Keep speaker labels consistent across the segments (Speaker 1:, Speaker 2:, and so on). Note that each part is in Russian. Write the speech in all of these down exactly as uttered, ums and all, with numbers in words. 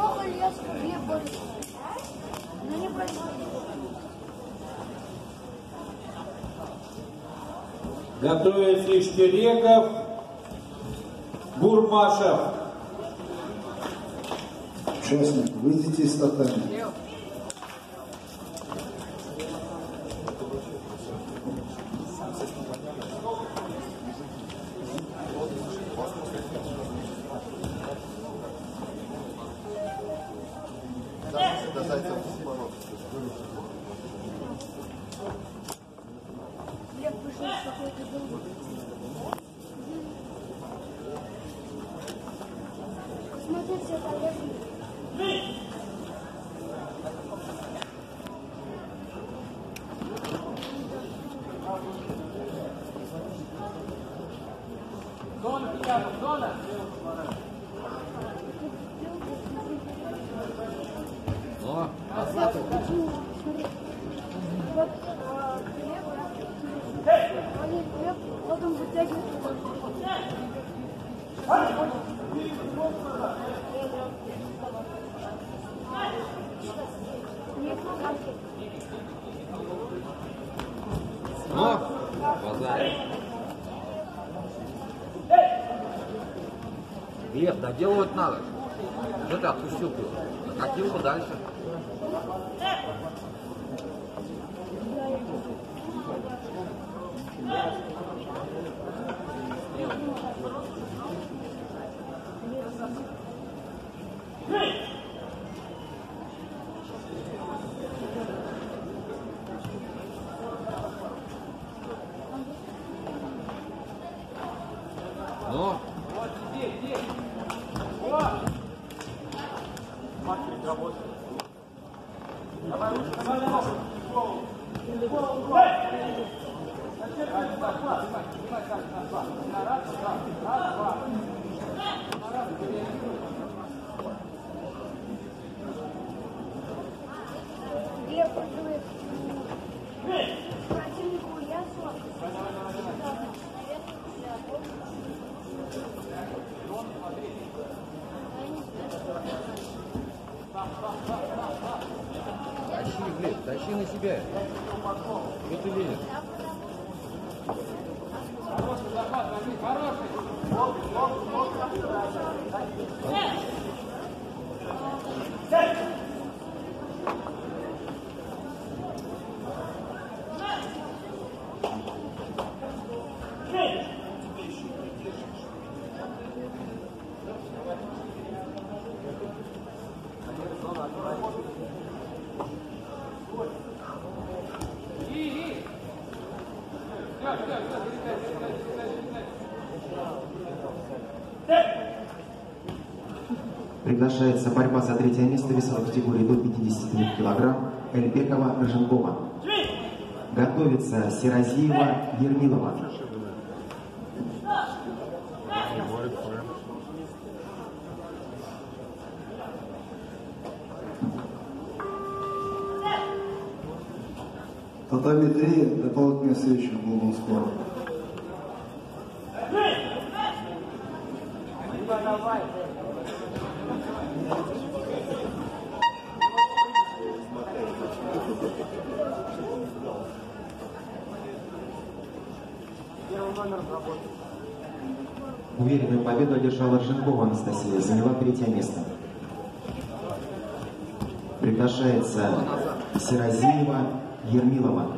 Speaker 1: Готовится Иштерегов, Бурмашев.
Speaker 2: Участник, выйдите из татами.
Speaker 3: Лев, доделывать надо. Что ты отпустил его? Накатил бы дальше. Ну? Тащи, блин, тащи на себя. Что ты лезешь?
Speaker 4: Приглашается борьба за третье место весовой категории до пятидесяти двух килограмм Эльбекова Рыженкова. Готовится Серазиева Ермилова.
Speaker 2: Татами три, дополнительная встреча в Глубом скоро.
Speaker 4: Уверенную победу одержала Рыженкова Анастасия, заняла третье место. Приглашается Серазиева Ермилова.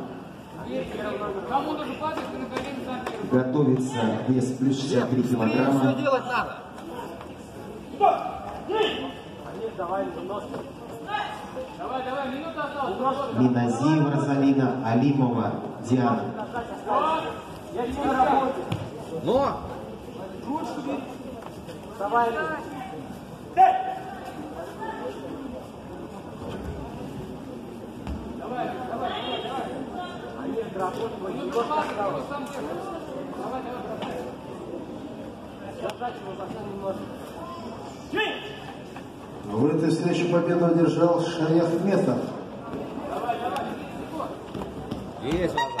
Speaker 4: Готовится вес плюс шестьдесят три килограмма.
Speaker 3: Что делать надо?
Speaker 4: Миназиева Розалина, Алимова Диана.
Speaker 3: Но!
Speaker 5: Давай. Давай, давай, давай. Они работают, немножко осталось. Давай, давай, давай.
Speaker 2: В этой встрече победу одержал Шаяхметов.
Speaker 3: Есть,